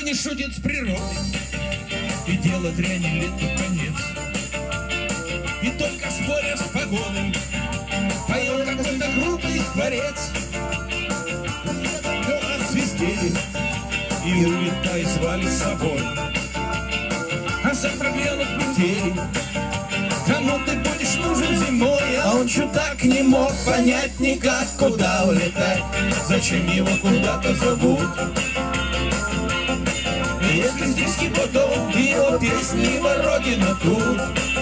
не шутит с природой, и дело дряни лет конец. И только споря с погодой поет какой-то глупый скворец. Свистели и улетай звали с собой, а завтра глянут метели. Кому ты будешь нужен зимой? А он чудак не мог понять никак, куда улетать, зачем его куда-то зовут. Если здесь его дом, его песни, его родина тут.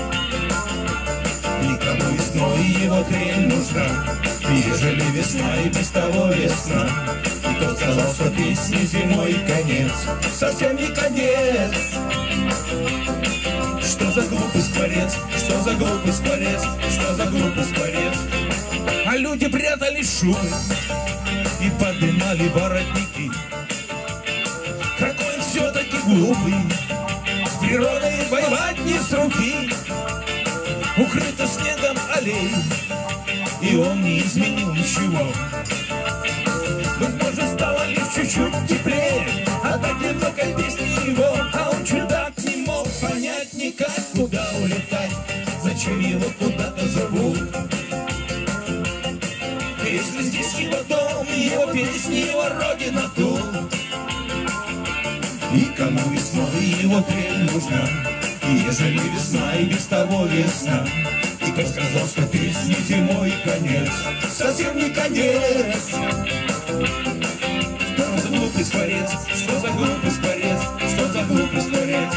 Никому весной его трель нужна, ежели весна и без того весна. И кто сказал, что песни зимой конец, совсем не конец. Что за глупый скворец, что за глупый скворец, что за глупый скворец. А люди прятали шубы и поднимали воротники. Какой он все-таки глупый, с природой воевать не с руки. Укрыто снегом аллей, и он не изменил ничего. Быть может, стало лишь чуть-чуть теплее, а так немного песни его. А он чудак не мог понять никак, куда улетать, зачем его куда-то зовут. Если здесь его дом, его песни, его родина тут. И кому весной его трель нужна, и ежели весна и без того весна. И кто сказал, что песни зимой конец, совсем не конец. Что за глупый скворец, что за глупый скворец, что за глупый скворец.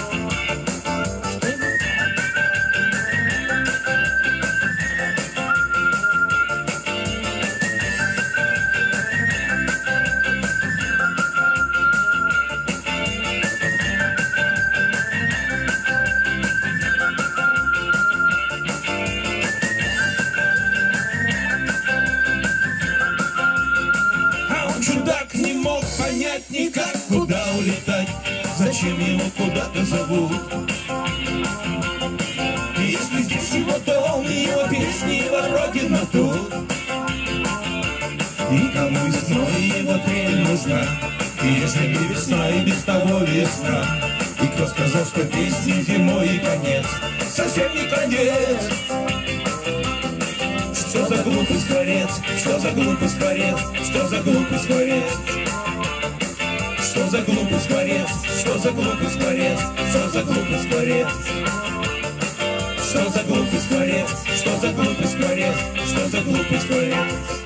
Чудак не мог понять никак, куда улетать, зачем его куда-то зовут. Если здесь его дом, его песни, его родина тут. И кому весной его трель нужна, и ежели весна и без того весна. И кто сказал, что песни зимой конец, совсем не конец. Что за глупый скворец, что за глупый скворец, что за глупый скворец. Что за глупый скворец, что за глупый скворец, что за глупый скворец. Что за глупый скворец, что за глупый скворец, что за глупый скворец.